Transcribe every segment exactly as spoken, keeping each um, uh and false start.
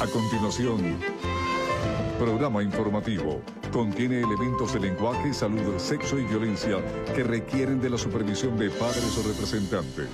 A continuación, programa informativo. Contiene elementos de lenguaje, salud, sexo y violencia que requieren de la supervisión de padres o representantes.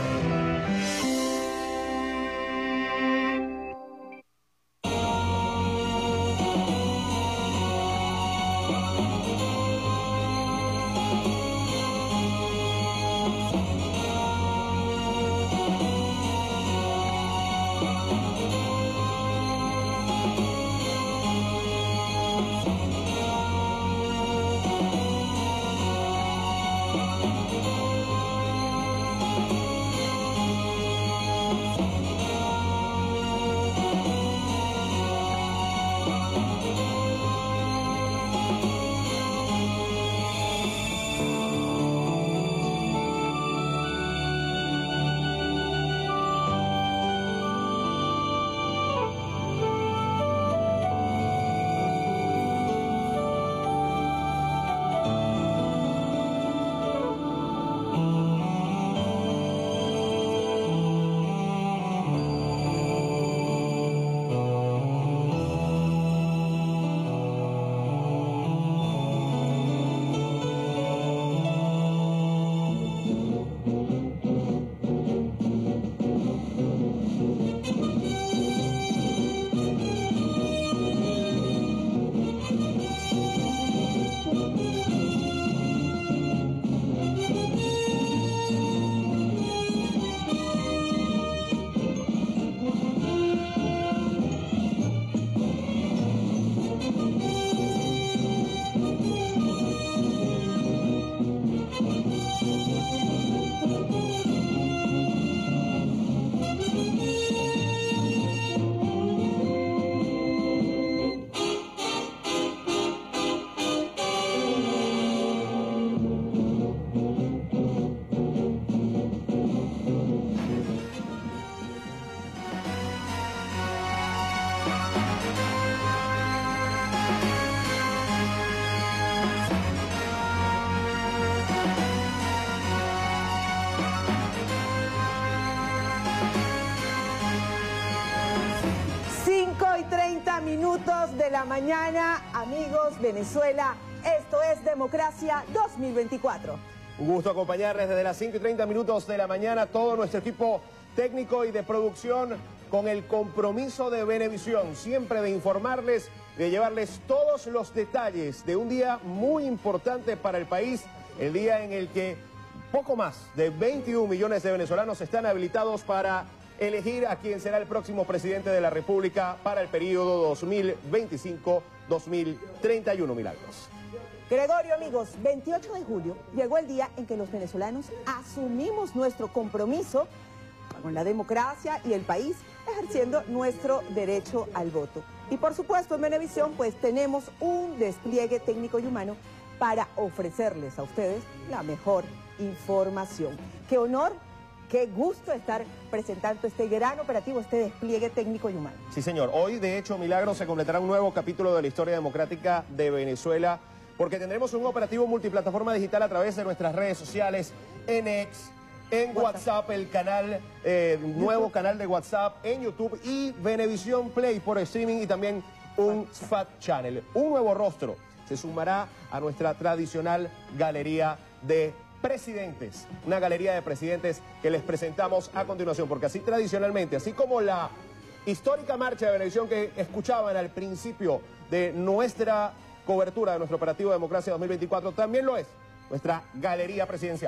Minutos de la mañana, amigos, Venezuela, esto es Democracia dos mil veinticuatro. Un gusto acompañarles desde las cinco y treinta minutos de la mañana, todo nuestro equipo técnico y de producción con el compromiso de Venevisión, siempre de informarles, de llevarles todos los detalles de un día muy importante para el país, el día en el que poco más de veintiún millones de venezolanos están habilitados para elegir a quien será el próximo presidente de la República para el periodo dos mil veinticinco a dos mil treinta y uno. Milagros. Gregorio, amigos, veintiocho de julio llegó el día en que los venezolanos asumimos nuestro compromiso con la democracia y el país, ejerciendo nuestro derecho al voto. Y por supuesto en Venevisión pues tenemos un despliegue técnico y humano para ofrecerles a ustedes la mejor información. ¡Qué honor! Qué gusto estar presentando este gran operativo, este despliegue técnico y humano. Sí, señor. Hoy, de hecho, Milagros, se completará un nuevo capítulo de la historia democrática de Venezuela, porque tendremos un operativo multiplataforma digital a través de nuestras redes sociales, en X, en WhatsApp, WhatsApp el canal, eh, nuevo canal de WhatsApp, en YouTube y Venevisión Play por streaming y también un Fat Channel. Un nuevo rostro se sumará a nuestra tradicional galería de presidentes, una galería de presidentes que les presentamos a continuación, porque así tradicionalmente, así como la histórica marcha de Venevisión que escuchaban al principio de nuestra cobertura de nuestro operativo Democracia dos mil veinticuatro, también lo es nuestra galería presidencial.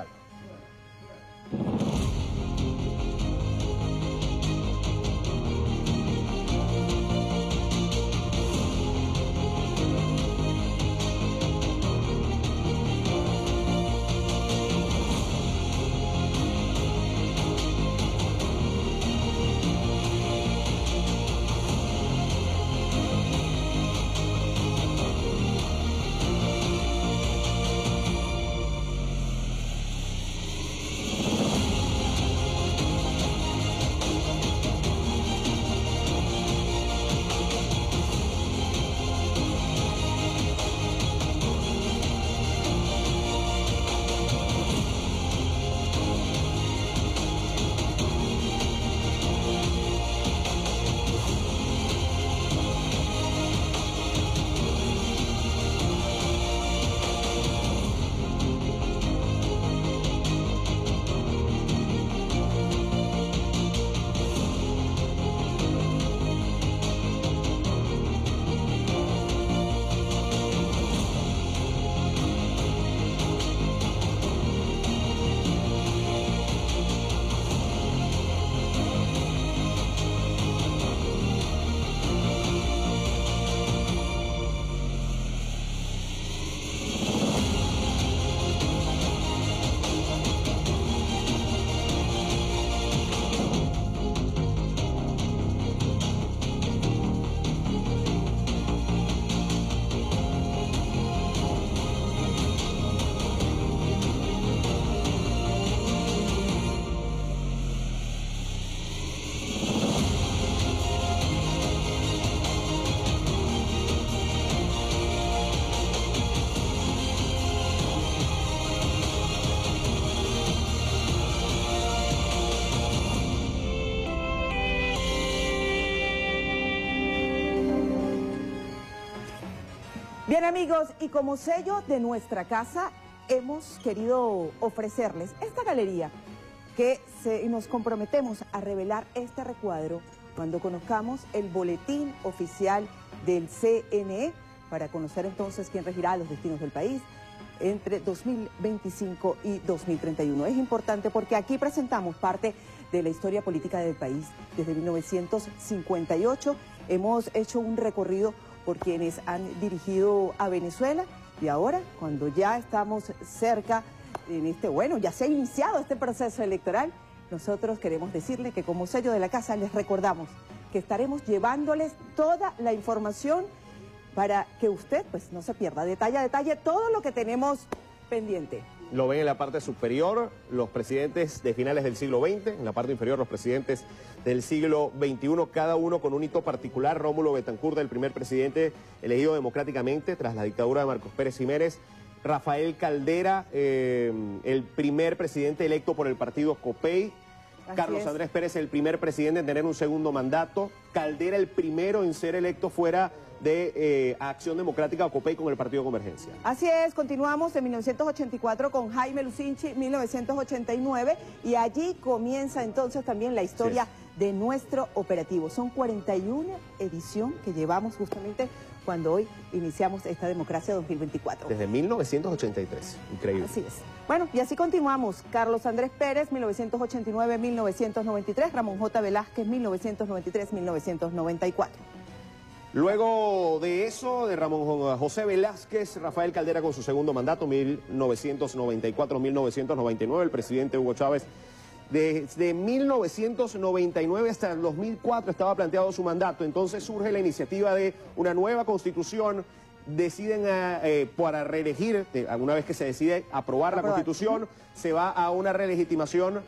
Bien, amigos, y como sello de nuestra casa, hemos querido ofrecerles esta galería que se, nos comprometemos a revelar este recuadro cuando conozcamos el boletín oficial del C N E, para conocer entonces quién regirá los destinos del país entre dos mil veinticinco y dos mil treinta y uno. Es importante porque aquí presentamos parte de la historia política del país. Desde mil novecientos cincuenta y ocho hemos hecho un recorrido por quienes han dirigido a Venezuela, y ahora, cuando ya estamos cerca en este, bueno, ya se ha iniciado este proceso electoral, nosotros queremos decirle que como sello de la casa les recordamos que estaremos llevándoles toda la información para que usted pues no se pierda detalle a detalle todo lo que tenemos pendiente. Lo ven en la parte superior los presidentes de finales del siglo veinte, en la parte inferior los presidentes del siglo veintiuno, cada uno con un hito particular. Rómulo Betancourt, el primer presidente elegido democráticamente tras la dictadura de Marcos Pérez Jiménez. Rafael Caldera, eh, el primer presidente electo por el partido COPEI. Así Carlos es. Andrés Pérez, el primer presidente en tener un segundo mandato. Caldera, el primero en ser electo fuera de eh, Acción Democrática o COPEI con el Partido Convergencia. Así es, continuamos en mil novecientos ochenta y cuatro con Jaime Lucinchi, mil novecientos ochenta y nueve, y allí comienza entonces también la historia sí. de nuestro operativo. Son cuarenta y una edición que llevamos justamente cuando hoy iniciamos esta democracia dos mil veinticuatro. Desde mil novecientos ochenta y tres, increíble. Así es. Bueno, y así continuamos. Carlos Andrés Pérez, mil novecientos ochenta y nueve, mil novecientos noventa y tres, Ramón J. Velázquez, mil novecientos noventa y tres, mil novecientos noventa y cuatro. Luego de eso, de Ramón José Velázquez, Rafael Caldera con su segundo mandato, mil novecientos noventa y cuatro a mil novecientos noventa y nueve, el presidente Hugo Chávez. Desde mil novecientos noventa y nueve hasta el dos mil cuatro estaba planteado su mandato, entonces surge la iniciativa de una nueva constitución, deciden a, eh, para reelegir, eh, una vez que se decide aprobar, aprobar la constitución, se va a una relegitimación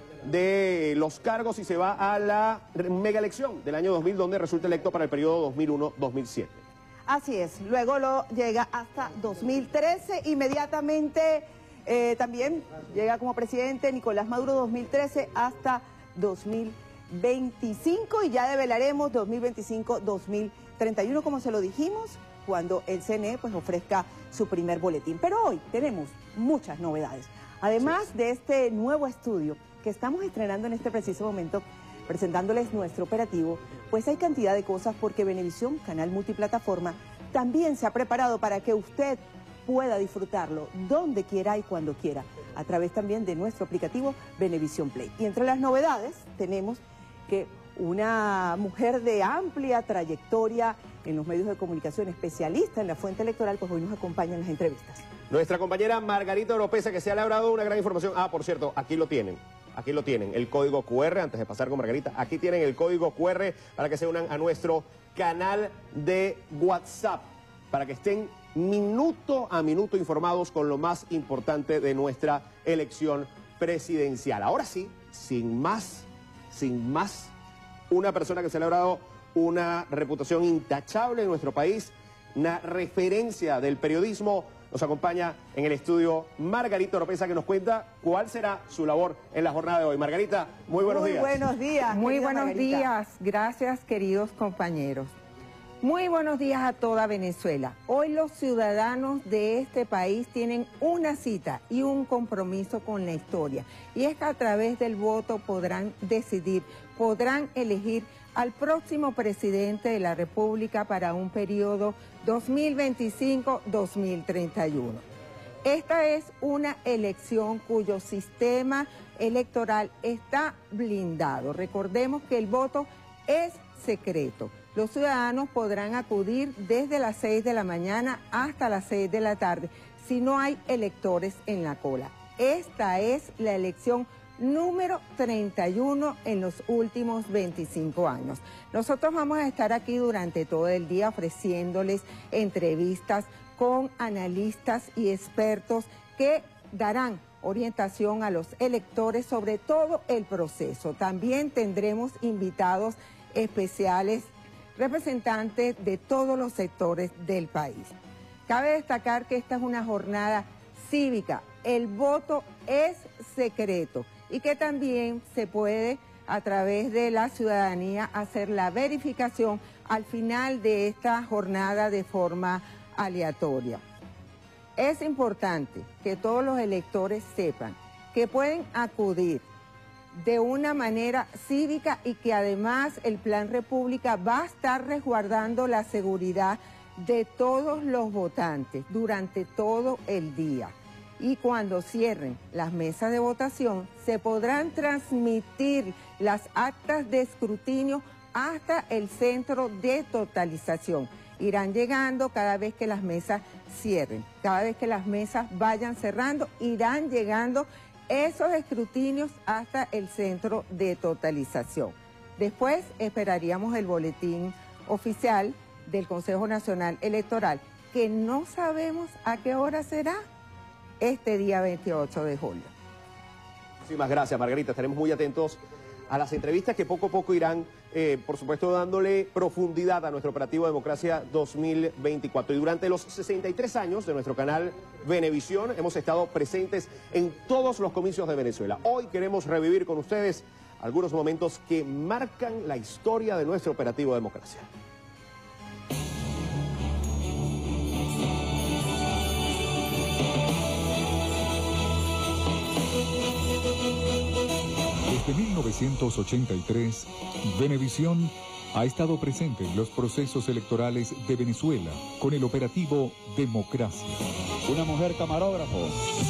de los cargos y se va a la mega elección del año dos mil, donde resulta electo para el periodo dos mil uno a dos mil siete. Así es, luego lo llega hasta dos mil trece, inmediatamente eh, también llega como presidente Nicolás Maduro dos mil trece hasta dos mil veinticinco, y ya develaremos dos mil veinticinco a dos mil treinta y uno, como se lo dijimos, cuando el C N E pues ofrezca su primer boletín. Pero hoy tenemos muchas novedades. Además sí. de este nuevo estudio que estamos estrenando en este preciso momento, presentándoles nuestro operativo, pues hay cantidad de cosas, porque Venevisión, canal multiplataforma, también se ha preparado para que usted pueda disfrutarlo donde quiera y cuando quiera, a través también de nuestro aplicativo Venevisión Play. Y entre las novedades tenemos que una mujer de amplia trayectoria en los medios de comunicación, especialista en la fuente electoral, pues hoy nos acompaña en las entrevistas. Nuestra compañera Margarita Oropesa, que se ha labrado una gran información. Ah, por cierto, aquí lo tienen. Aquí lo tienen, el código cu erre, antes de pasar con Margarita, aquí tienen el código cu erre para que se unan a nuestro canal de WhatsApp, para que estén minuto a minuto informados con lo más importante de nuestra elección presidencial. Ahora sí, sin más, sin más, una persona que se ha logrado una reputación intachable en nuestro país, una referencia del periodismo. Nos acompaña en el estudio Margarita Oropesa, que nos cuenta cuál será su labor en la jornada de hoy. Margarita, muy buenos muy días. Muy buenos días. Muy buenos Margarita. días. Gracias, queridos compañeros. Muy buenos días a toda Venezuela. Hoy los ciudadanos de este país tienen una cita y un compromiso con la historia. Y es que a través del voto podrán decidir, podrán elegir al próximo presidente de la República para un periodo dos mil veinticinco a dos mil treinta y uno. Esta es una elección cuyo sistema electoral está blindado. Recordemos que el voto es secreto. Los ciudadanos podrán acudir desde las seis de la mañana hasta las seis de la tarde si no hay electores en la cola. Esta es la elección número treinta y uno en los últimos veinticinco años. Nosotros vamos a estar aquí durante todo el día ofreciéndoles entrevistas con analistas y expertos que darán orientación a los electores sobre todo el proceso. También tendremos invitados especiales, representantes de todos los sectores del país. Cabe destacar que esta es una jornada cívica. El voto es secreto y que también se puede, a través de la ciudadanía, hacer la verificación al final de esta jornada de forma aleatoria. Es importante que todos los electores sepan que pueden acudir de una manera cívica y que además el Plan República va a estar resguardando la seguridad de todos los votantes durante todo el día. Y cuando cierren las mesas de votación, se podrán transmitir las actas de escrutinio hasta el centro de totalización. Irán llegando cada vez que las mesas cierren, cada vez que las mesas vayan cerrando, irán llegando esos escrutinios hasta el centro de totalización. Después esperaríamos el boletín oficial del Consejo Nacional Electoral, que no sabemos a qué hora será este día veintiocho de julio. Muchísimas gracias, Margarita. Estaremos muy atentos a las entrevistas que poco a poco irán, eh, por supuesto, dándole profundidad a nuestro operativo Democracia dos mil veinticuatro. Y durante los sesenta y tres años de nuestro canal Venevisión hemos estado presentes en todos los comicios de Venezuela. Hoy queremos revivir con ustedes algunos momentos que marcan la historia de nuestro operativo Democracia. Desde mil novecientos ochenta y tres, Venevisión ha estado presente en los procesos electorales de Venezuela con el operativo Democracia. Una mujer camarógrafo.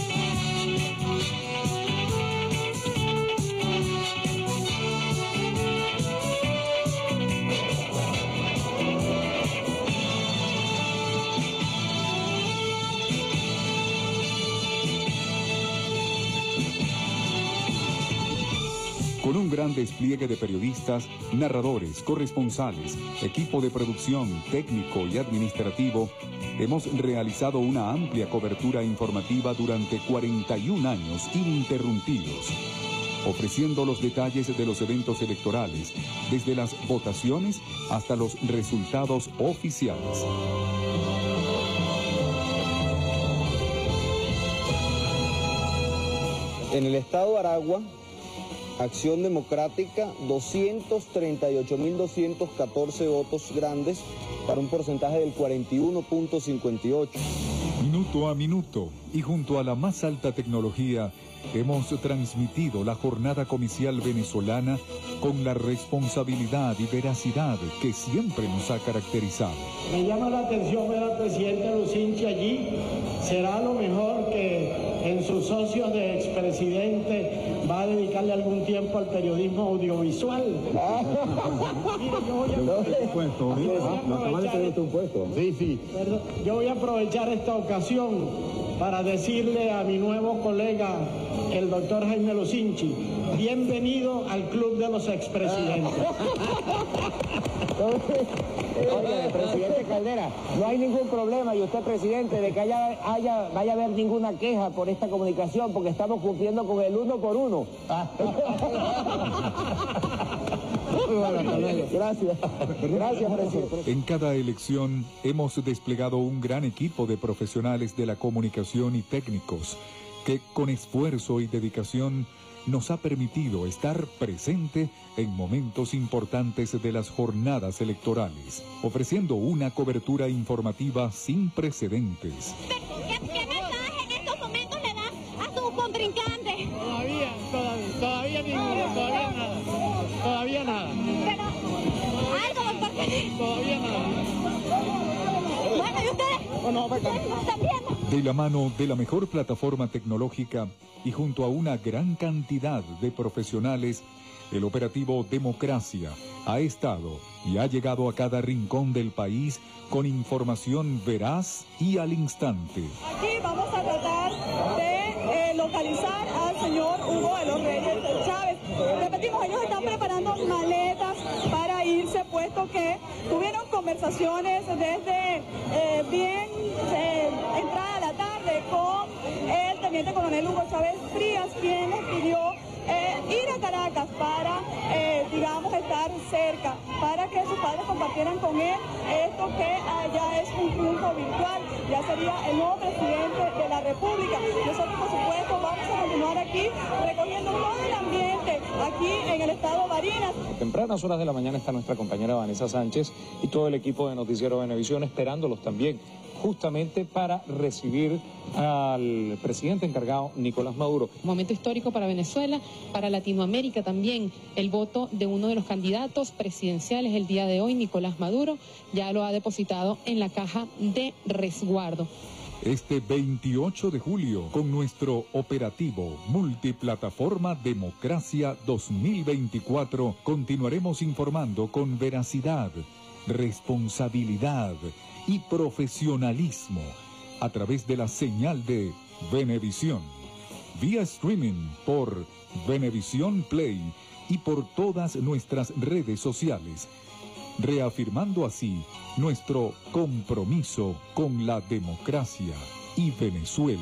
Con un gran despliegue de periodistas, narradores, corresponsales, equipo de producción, técnico y administrativo, hemos realizado una amplia cobertura informativa durante cuarenta y un años ininterrumpidos, ofreciendo los detalles de los eventos electorales, desde las votaciones hasta los resultados oficiales. En el estado de Aragua, Acción Democrática, doscientos treinta y ocho mil doscientos catorce votos grandes para un porcentaje del cuarenta y uno punto cincuenta y ocho. Minuto a minuto y junto a la más alta tecnología, hemos transmitido la jornada comicial venezolana con la responsabilidad y veracidad que siempre nos ha caracterizado. Me llama la atención ver al presidente Lucinchi allí. Será lo mejor que en sus socios de expresidente va a dedicarle algún tiempo al periodismo audiovisual. Mire, yo voy a aprovechar, Sí, sí. Perdón, yo voy a aprovechar esta ocasión para decirle a mi nuevo colega, el doctor Jaime Lucinchi, bienvenido al club de los expresidentes. Oye, presidente Caldera, no hay ningún problema, y usted, presidente, de que haya, haya, vaya a haber ninguna queja por esta comunicación, porque estamos cumpliendo con el uno por uno. Gracias. Gracias, presidente. En cada elección hemos desplegado un gran equipo de profesionales de la comunicación y técnicos que con esfuerzo y dedicación nos ha permitido estar presente en momentos importantes de las jornadas electorales, ofreciendo una cobertura informativa sin precedentes. ¿Qué, qué mensaje en estos momentos le da a su contrincante? Todavía, todavía, todavía ninguno, todavía nada. Todavía nada. Pero, algo, doctor. Todavía nada. Bueno, ¿y ustedes? Bueno, ¿Ustedes no están viendo? De la mano de la mejor plataforma tecnológica y junto a una gran cantidad de profesionales, el operativo Democracia ha estado y ha llegado a cada rincón del país con información veraz y al instante. Aquí vamos a tratar de eh, localizar al señor Hugo de los Reyes Chávez. Repetimos, ellos están preparando maletas para irse, puesto que tuvieron conversaciones desde eh, bien eh, entrada la tarde con el teniente coronel Hugo Chávez Frías, quien les pidió eh, ir a Caracas para, eh, digamos, estar cerca, para que sus padres compartieran con él esto que allá es un triunfo virtual, ya sería el nuevo presidente de la República. Nosotros, por supuesto, vamos a continuar aquí recogiendo todo el ambiente aquí en el estado Barinas. A tempranas horas de la mañana está nuestra compañera Vanessa Sánchez y todo el equipo de Noticiero Venevisión esperándolos también justamente para recibir al presidente encargado Nicolás Maduro. Momento histórico para Venezuela, para Latinoamérica también. El voto de uno de los candidatos presidenciales el día de hoy, Nicolás Maduro, ya lo ha depositado en la caja de resguardo. Este veintiocho de julio, con nuestro operativo multiplataforma Democracia dos mil veinticuatro, continuaremos informando con veracidad, responsabilidad y profesionalismo a través de la señal de Venevisión, vía streaming por Venevisión Play y por todas nuestras redes sociales, reafirmando así nuestro compromiso con la democracia y Venezuela.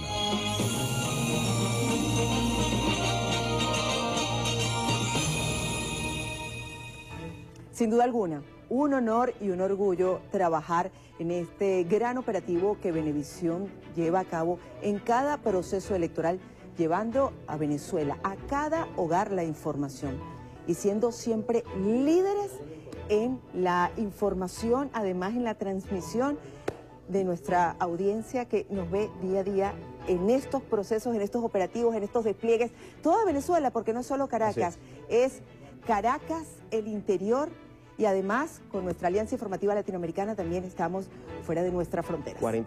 Sin duda alguna, un honor y un orgullo trabajar en este gran operativo que Venevisión lleva a cabo en cada proceso electoral, llevando a Venezuela, a cada hogar, la información y siendo siempre líderes en la información, además en la transmisión de nuestra audiencia que nos ve día a día en estos procesos, en estos operativos, en estos despliegues. Toda Venezuela, porque no es solo Caracas, es Caracas, el interior, y además con nuestra Alianza Informativa Latinoamericana también estamos fuera de nuestras fronteras.